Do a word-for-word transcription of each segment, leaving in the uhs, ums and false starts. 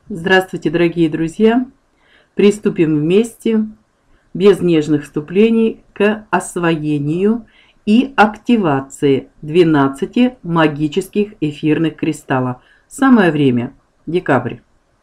Здравствуйте, дорогие друзья! Приступим вместе, без нежных вступлений, к освоению и активации двенадцати магических эфирных кристаллов. Самое время, декабрь.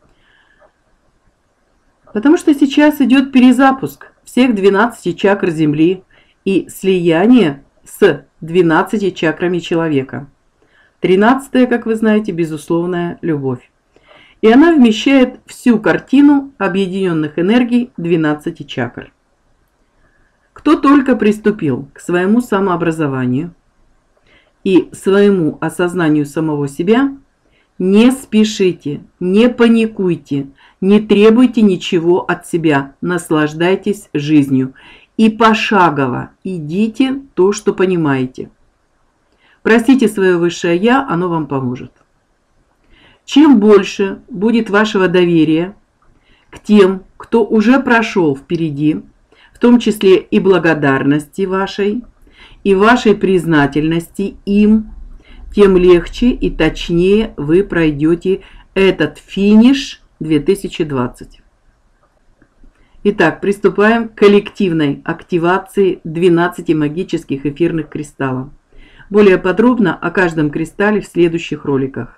Потому что сейчас идет перезапуск всех двенадцати чакр Земли и слияние с двенадцатью чакрами человека. тринадцатая, как вы знаете, безусловная любовь. И она вмещает всю картину объединенных энергий двенадцати чакр. Кто только приступил к своему самообразованию и своему осознанию самого себя, не спешите, не паникуйте, не требуйте ничего от себя, наслаждайтесь жизнью и пошагово идите то, что понимаете. Простите свое высшее Я, оно вам поможет. Чем больше будет вашего доверия к тем, кто уже прошел впереди, в том числе и благодарности вашей, и вашей признательности им, тем легче и точнее вы пройдете этот финиш две тысячи двадцать. Итак, приступаем к коллективной активации двенадцати магических эфирных кристаллов. Более подробно о каждом кристалле в следующих роликах.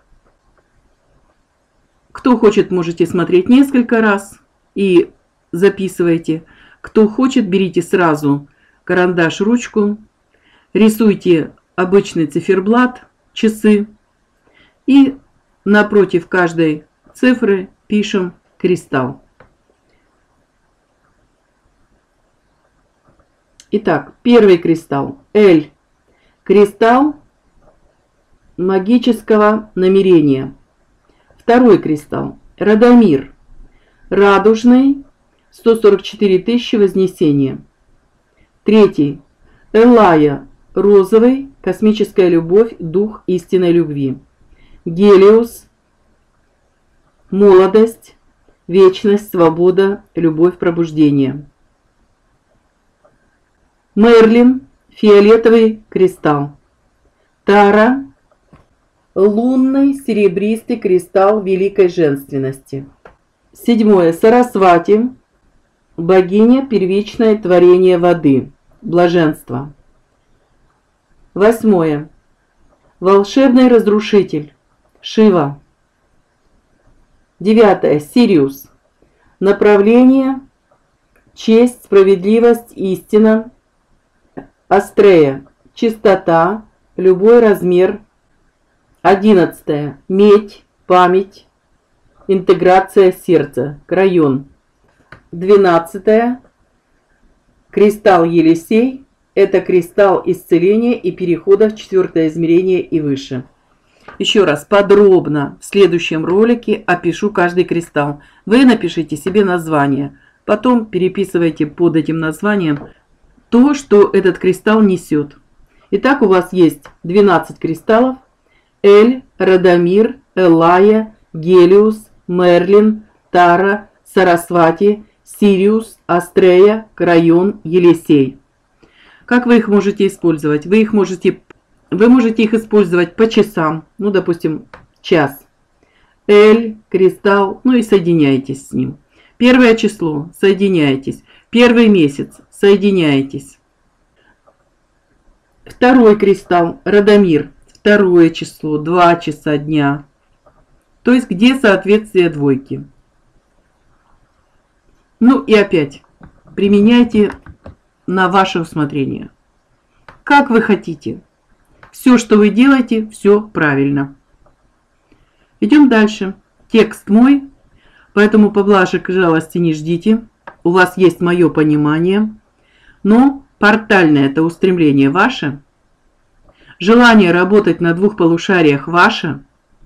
Кто хочет, можете смотреть несколько раз и записывайте. Кто хочет, берите сразу карандаш, ручку, рисуйте обычный циферблат, часы и напротив каждой цифры пишем кристалл. Итак, первый кристалл L. Кристалл магического намерения. Второй кристалл Радомир. Радужный. сто сорок четыре тысячи вознесения. Третий Элая. Розовый. Космическая любовь. Дух истинной любви. Гелиос. Молодость. Вечность. Свобода. Любовь. Пробуждение. Мерлин. Фиолетовый кристалл. Тара. Лунный серебристый кристалл великой женственности. Седьмое. Сарасвати. Богиня первичное творение воды. Блаженство. Восьмое. Волшебный разрушитель. Шива. Девятое. Сириус. Направление. Честь, справедливость, истина. Астрея. Чистота. Любой размер. Одиннадцатое. Медь, память, интеграция сердца, крайон. Двенадцатое. Кристалл Елисей. Это кристалл исцеления и перехода в четвертое измерение и выше. Еще раз подробно в следующем ролике опишу каждый кристалл. Вы напишите себе название, потом переписывайте под этим названием то, что этот кристалл несет. Итак, у вас есть двенадцать кристаллов. Эль, Радомир, Элая, Гелиос, Мерлин, Тара, Сарасвати, Сириус, Астрея, Крайон, Елисей. Как вы их можете использовать? Вы их можете, вы можете их использовать по часам, ну, допустим, час. Эль, кристалл, ну и соединяйтесь с ним. Первое число, соединяйтесь. Первый месяц, соединяйтесь. Второй кристалл, Радомир. Второе число, два часа дня. То есть, где соответствие двойки. Ну и опять, применяйте на ваше усмотрение. Как вы хотите. Все, что вы делаете, все правильно. Идем дальше. Текст мой, поэтому поблажек и жалости не ждите. У вас есть мое понимание. Но портальное это устремление ваше. Желание работать на двух полушариях ваше.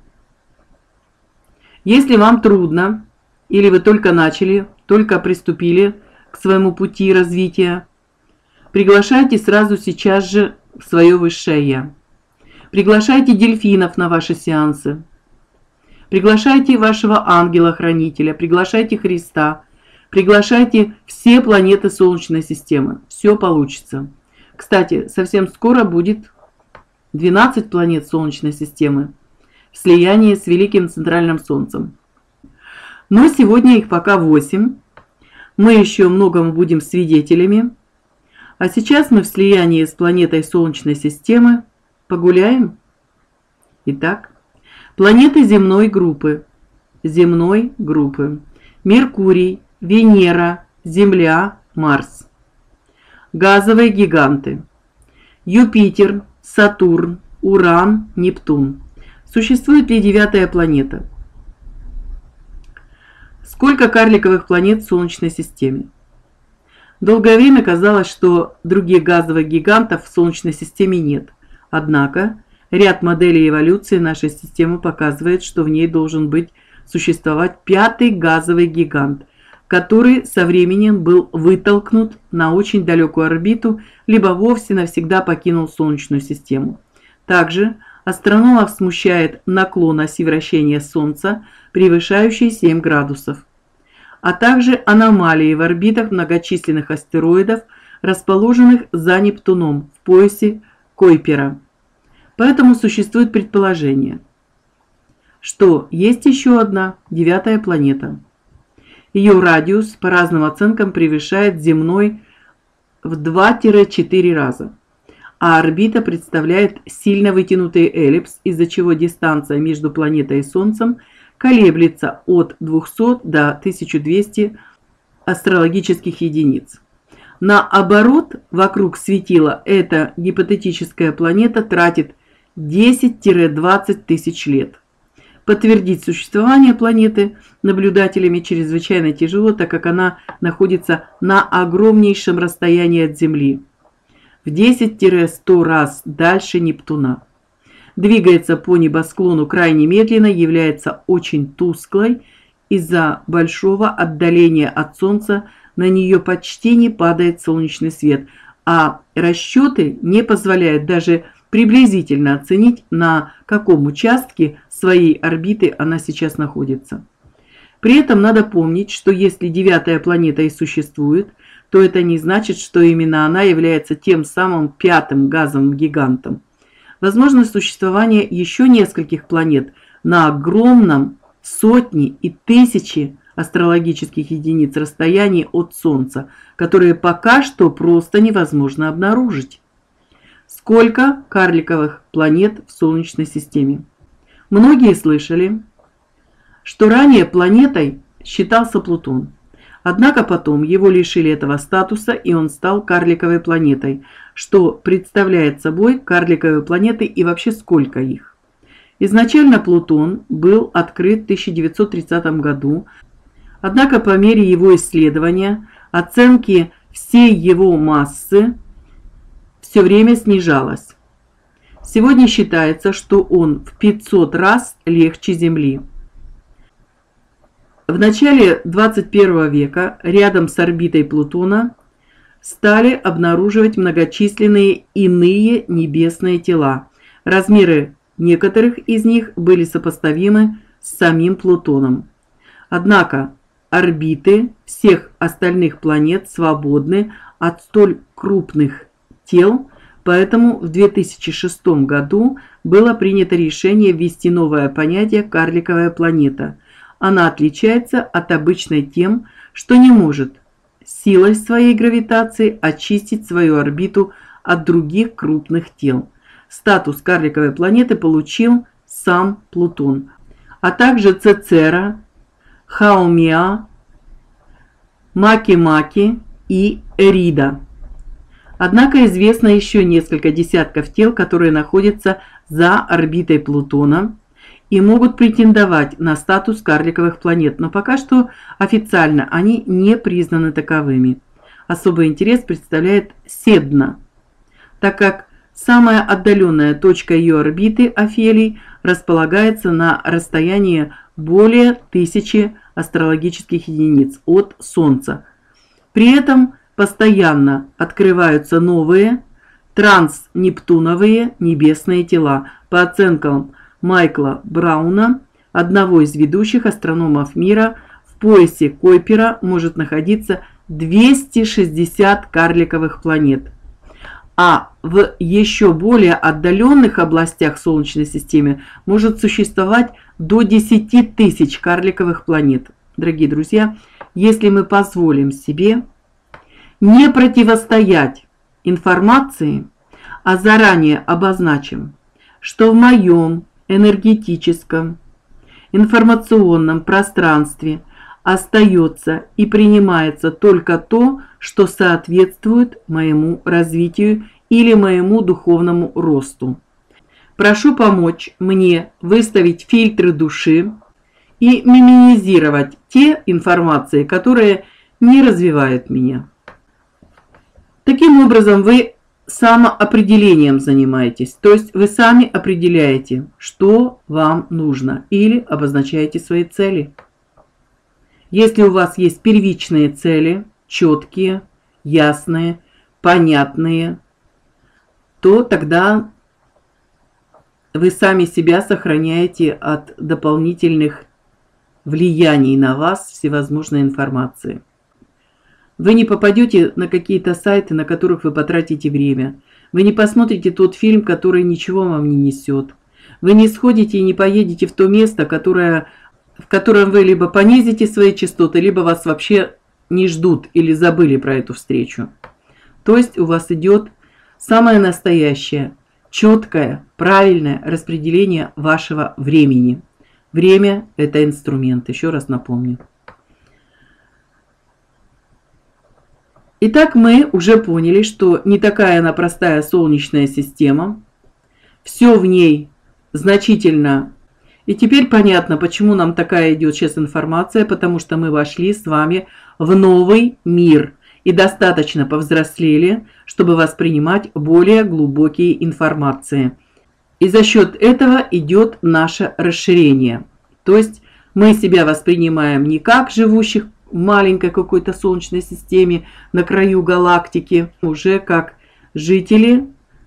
Если вам трудно, или вы только начали, только приступили к своему пути развития, приглашайте сразу сейчас же в свое высшее Я. Приглашайте дельфинов на ваши сеансы. Приглашайте вашего ангела-хранителя, приглашайте Христа, приглашайте все планеты Солнечной системы. Все получится. Кстати, совсем скоро будет двенадцать планет Солнечной системы в слиянии с Великим Центральным Солнцем. Но сегодня их пока восемь. Мы еще многому будем свидетелями. А сейчас мы в слиянии с планетой Солнечной системы. Погуляем? Итак, планеты земной группы. Земной группы. Меркурий, Венера, Земля, Марс. Газовые гиганты. Юпитер, Сатурн, Уран, Нептун. Существует ли девятая планета? Сколько карликовых планет в Солнечной системе? Долгое время казалось, что других газовых гигантов в Солнечной системе нет. Однако, ряд моделей эволюции нашей системы показывает, что в ней должен быть существовать пятый газовый гигант, который со временем был вытолкнут на очень далекую орбиту, либо вовсе навсегда покинул Солнечную систему. Также астрономов смущает наклон оси вращения Солнца, превышающий семь градусов, а также аномалии в орбитах многочисленных астероидов, расположенных за Нептуном в поясе Койпера. Поэтому существует предположение, что есть еще одна девятая планета. Ее радиус по разным оценкам превышает земной в два-четыре раза, а орбита представляет сильно вытянутый эллипс, из-за чего дистанция между планетой и Солнцем колеблется от двухсот до тысячи двухсот астрологических единиц. На оборот вокруг светила эта гипотетическая планета тратит десять-двадцать тысяч лет. Подтвердить существование планеты наблюдателями чрезвычайно тяжело, так как она находится на огромнейшем расстоянии от Земли, в десять-сто раз дальше Нептуна. Двигается по небосклону крайне медленно, является очень тусклой из-за большого отдаления от Солнца, на нее почти не падает солнечный свет, а расчеты не позволяют даже приблизительно оценить, на каком участке своей орбиты она сейчас находится. При этом надо помнить, что если девятая планета и существует, то это не значит, что именно она является тем самым пятым газовым гигантом. Возможно существование еще нескольких планет на огромном сотни и тысячи астрологических единиц расстоянии от Солнца, которые пока что просто невозможно обнаружить. Сколько карликовых планет в Солнечной системе? Многие слышали, что ранее планетой считался Плутон. Однако потом его лишили этого статуса, и он стал карликовой планетой, что представляет собой карликовые планеты и вообще сколько их. Изначально Плутон был открыт в тысяча девятьсот тридцатом году, однако по мере его исследования оценки всей его массы все время снижалась. Сегодня считается, что он в пятьсот раз легче Земли. В начале двадцать первого века рядом с орбитой Плутона стали обнаруживать многочисленные иные небесные тела. Размеры некоторых из них были сопоставимы с самим Плутоном. Однако орбиты всех остальных планет свободны от столь крупных тел, поэтому в две тысячи шестом году было принято решение ввести новое понятие «карликовая планета». Она отличается от обычной тем, что не может силой своей гравитации очистить свою орбиту от других крупных тел. Статус карликовой планеты получил сам Плутон, а также Цецера, Хаумеа, Маки-Маки и Эрида. Однако известно еще несколько десятков тел, которые находятся за орбитой Плутона и могут претендовать на статус карликовых планет, но пока что официально они не признаны таковыми. Особый интерес представляет Седна, так как самая отдаленная точка ее орбиты, Офелий, располагается на расстоянии более тысячи астрологических единиц от Солнца. При этом постоянно открываются новые транснептуновые небесные тела. По оценкам Майкла Брауна, одного из ведущих астрономов мира, в поясе Койпера может находиться двести шестьдесят карликовых планет, а в еще более отдаленных областях Солнечной системы может существовать до десяти тысяч карликовых планет. дорогие друзья, если мы позволим себе не противостоять информации, а заранее обозначим, что в моем энергетическом, информационном пространстве остается и принимается только то, что соответствует моему развитию или моему духовному росту. Прошу помочь мне выставить фильтры души и минимизировать те информации, которые не развивают меня. Таким образом, вы самоопределением занимаетесь, то есть вы сами определяете, что вам нужно, или обозначаете свои цели. Если у вас есть первичные цели, четкие, ясные, понятные, то тогда вы сами себя сохраняете от дополнительных влияний на вас всевозможной информации. Вы не попадете на какие-то сайты, на которых вы потратите время. Вы не посмотрите тот фильм, который ничего вам не несет. Вы не сходите и не поедете в то место, которое, в котором вы либо понизите свои частоты, либо вас вообще не ждут или забыли про эту встречу. То есть у вас идет самое настоящее, четкое, правильное распределение вашего времени. Время – это инструмент, еще раз напомню. Итак, мы уже поняли, что не такая она простая Солнечная система. Все в ней значительно. И теперь понятно, почему нам такая идет сейчас информация, потому что мы вошли с вами в новый мир и достаточно повзрослели, чтобы воспринимать более глубокие информации. И за счет этого идет наше расширение. То есть мы себя воспринимаем не как живущих в маленькой какой-то Солнечной системе на краю галактики, уже как жители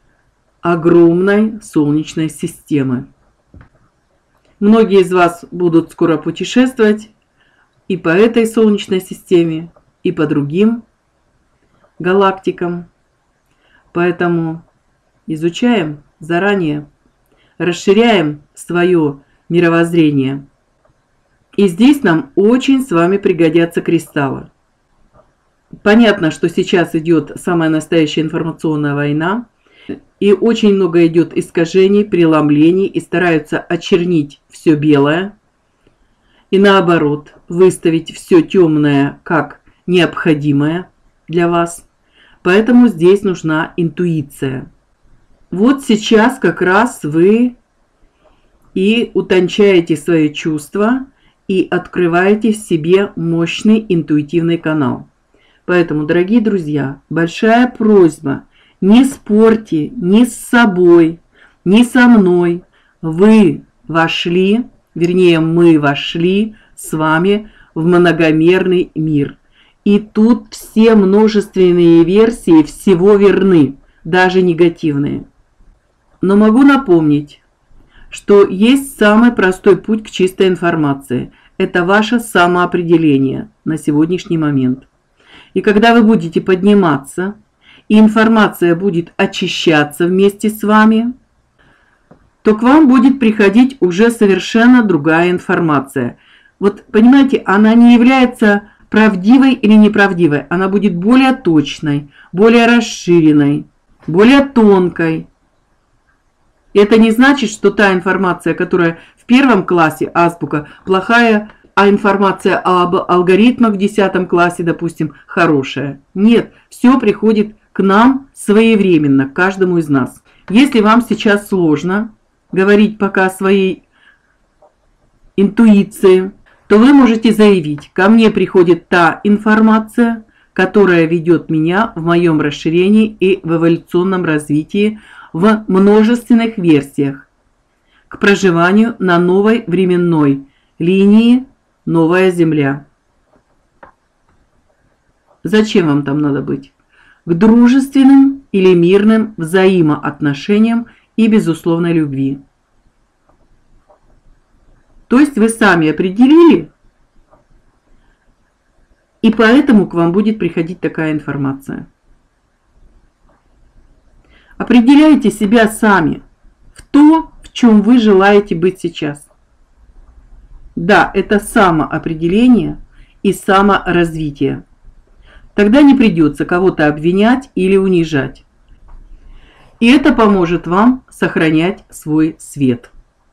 огромной Солнечной системы. Многие из вас будут скоро путешествовать и по этой Солнечной системе, и по другим галактикам. Поэтому изучаем заранее, расширяем свое мировоззрение. И здесь нам очень с вами пригодятся кристаллы. Понятно, что сейчас идет самая настоящая информационная война, и очень много идет искажений, преломлений, и стараются очернить все белое, и наоборот, выставить все темное как необходимое для вас. Поэтому здесь нужна интуиция. Вот сейчас как раз вы и утончаете свои чувства, и открываете в себе мощный интуитивный канал. Поэтому, дорогие друзья, большая просьба, не спорьте ни с собой, ни со мной. Вы вошли, вернее, мы вошли с вами в многомерный мир. И тут все множественные версии всего верны, даже негативные. Но могу напомнить, что есть самый простой путь к чистой информации. Это ваше самоопределение на сегодняшний момент. И когда вы будете подниматься, и информация будет очищаться вместе с вами, то к вам будет приходить уже совершенно другая информация. Вот понимаете, она не является правдивой или неправдивой. Она будет более точной, более расширенной, более тонкой. Это не значит, что та информация, которая в первом классе азбука, плохая, а информация об алгоритмах в десятом классе, допустим, хорошая. Нет, все приходит к нам своевременно, к каждому из нас. Если вам сейчас сложно говорить пока о своей интуиции, то вы можете заявить: ко мне приходит та информация, которая ведет меня в моем расширении и в эволюционном развитии в множественных версиях к проживанию на новой временной линии «Новая Земля». Зачем вам там надо быть? К дружественным или мирным взаимоотношениям и безусловной любви. То есть вы сами определили, и поэтому к вам будет приходить такая информация. Определяйте себя сами в то, в чем вы желаете быть сейчас. Да, это самоопределение и саморазвитие. Тогда не придется кого-то обвинять или унижать. И это поможет вам сохранять свой свет.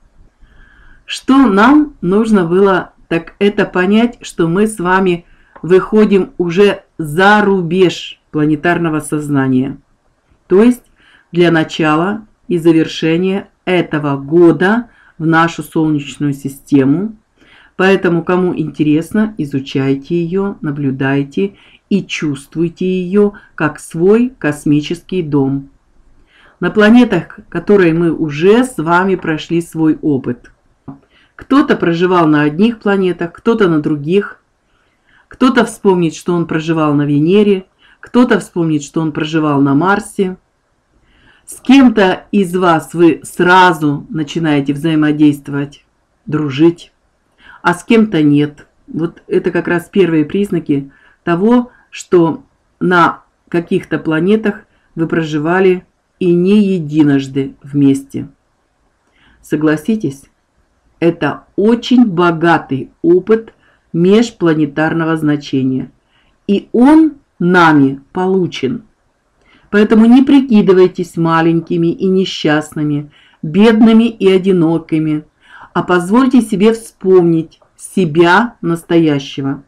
Что нам нужно было, так это понять, что мы с вами выходим уже за рубеж планетарного сознания. То есть для начала и завершения этого года в нашу Солнечную систему. Поэтому, кому интересно, изучайте ее, наблюдайте и чувствуйте ее как свой космический дом. На планетах, которые мы уже с вами прошли свой опыт. Кто-то проживал на одних планетах, кто-то на других. Кто-то вспомнит, что он проживал на Венере, кто-то вспомнит, что он проживал на Марсе. С кем-то из вас вы сразу начинаете взаимодействовать, дружить, а с кем-то нет. Вот это как раз первые признаки того, что на каких-то планетах вы проживали и не единожды вместе. Согласитесь, это очень богатый опыт межпланетарного значения, и он нами получен. Поэтому не прикидывайтесь маленькими и несчастными, бедными и одинокими, а позвольте себе вспомнить себя настоящего.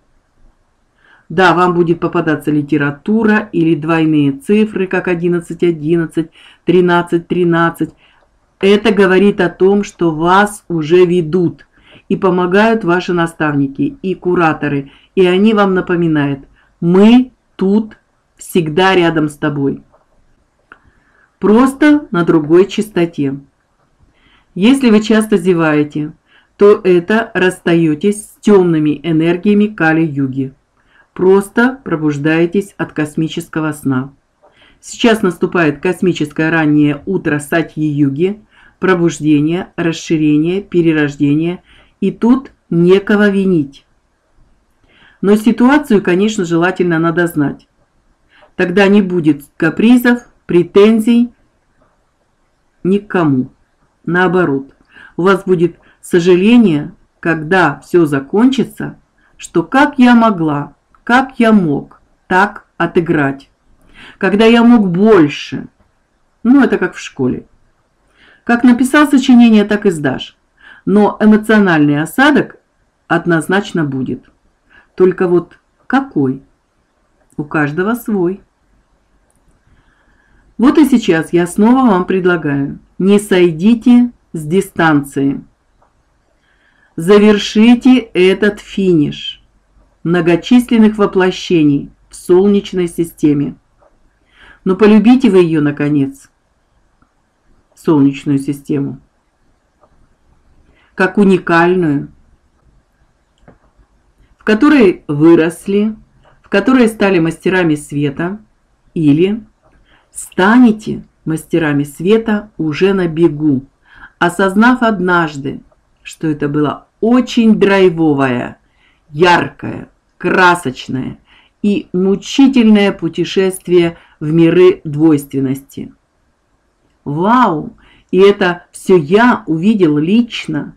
Да, вам будет попадаться литература или двойные цифры, как одиннадцать одиннадцать, тринадцать тринадцать. Это говорит о том, что вас уже ведут и помогают ваши наставники и кураторы, и они вам напоминают: мы тут всегда рядом с тобой. Просто на другой частоте. Если вы часто зеваете, то это расстаетесь с темными энергиями Кали-юги. Просто пробуждаетесь от космического сна. Сейчас наступает космическое раннее утро Сатьи-юги, пробуждение, расширение, перерождение, и тут некого винить. Но ситуацию, конечно, желательно надо знать. Тогда не будет капризов, претензий ни к кому. Наоборот, у вас будет сожаление, когда все закончится, что как я могла, как я мог так отыграть, когда я мог больше. Ну, это как в школе. Как написал сочинение, так и сдашь. Но эмоциональный осадок однозначно будет. Только вот какой? У каждого свой. Вот и сейчас я снова вам предлагаю: не сойдите с дистанции. Завершите этот финиш многочисленных воплощений в Солнечной системе. Но полюбите вы ее, наконец, Солнечную систему, как уникальную, в которой выросли, в которой стали мастерами света, или станете мастерами света уже на бегу, осознав однажды, что это было очень драйвовое, яркое, красочное и мучительное путешествие в миры двойственности. Вау! И это все я увидел лично,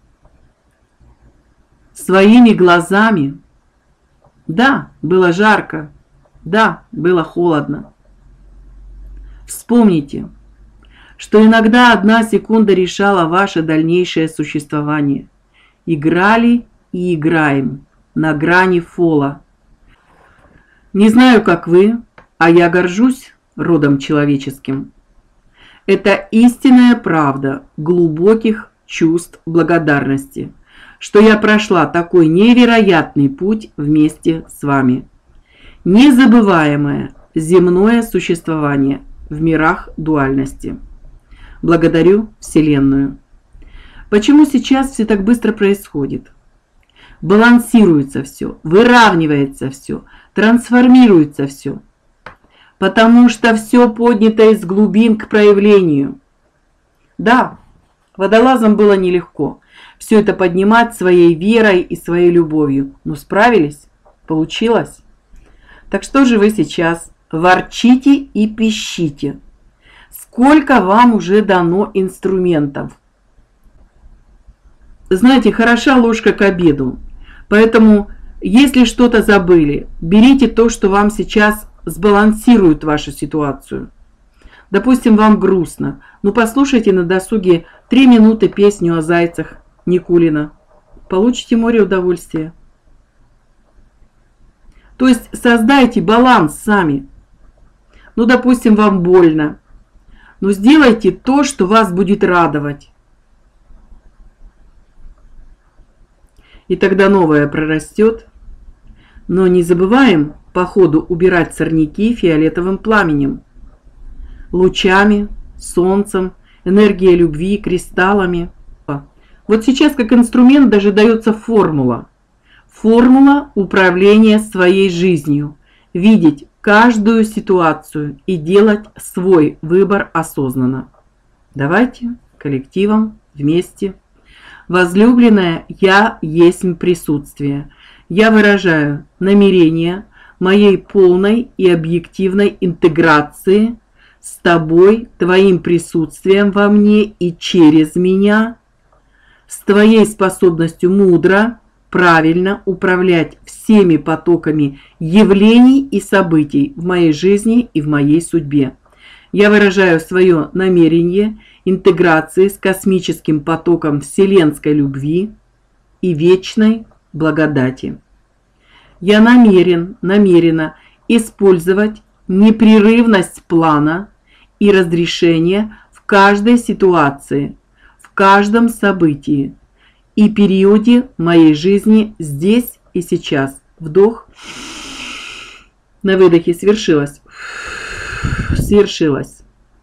своими глазами. Да, было жарко, да, было холодно. Вспомните, что иногда одна секунда решала ваше дальнейшее существование. Играли и играем на грани фола. Не знаю, как вы, а я горжусь родом человеческим. Это истинная правда глубоких чувств благодарности, что я прошла такой невероятный путь вместе с вами. Незабываемое земное существование в мирах дуальности. Благодарю Вселенную. Почему сейчас все так быстро происходит? Балансируется все, выравнивается все, трансформируется все. Потому что все поднято из глубин к проявлению. Да, водолазам было нелегко все это поднимать своей верой и своей любовью. Но справились? Получилось? Так что же вы сейчас ворчите и пищите? Сколько вам уже дано инструментов? знаете, хороша ложка к обеду. Поэтому, если что-то забыли, берите то, что вам сейчас сбалансирует вашу ситуацию. Допустим, вам грустно. Ну, послушайте на досуге три минуты песню о зайцах Никулина. Получите море удовольствия. То есть создайте баланс сами. Ну, допустим, вам больно. Но сделайте то, что вас будет радовать. И тогда новое прорастет. Но не забываем по ходу убирать сорняки фиолетовым пламенем, лучами, солнцем, энергией любви, кристаллами. Вот сейчас как инструмент даже дается формула. Формула управления своей жизнью. Видеть каждую ситуацию и делать свой выбор осознанно. Давайте коллективом вместе. Возлюбленная, я есть присутствие. Я выражаю намерение моей полной и объективной интеграции с тобой, твоим присутствием во мне и через меня, с твоей способностью мудро, правильно управлять всеми потоками явлений и событий в моей жизни и в моей судьбе. Я выражаю свое намерение интеграции с космическим потоком вселенской любви и вечной благодати. Я намерен, намерена использовать непрерывность плана и разрешение в каждой ситуации, в каждом событии и периоде моей жизни здесь и сейчас. Вдох. На выдохе свершилось. Свершилось.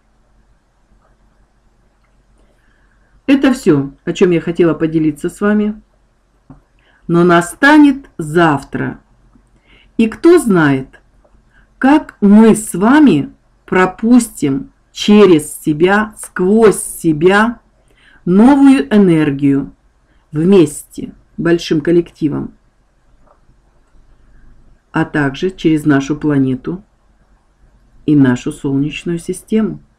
Это все, о чем я хотела поделиться с вами. Но настанет завтра. И кто знает, как мы с вами пропустим через себя, сквозь себя новую энергию вместе, большим коллективом, а также через нашу планету и нашу Солнечную систему.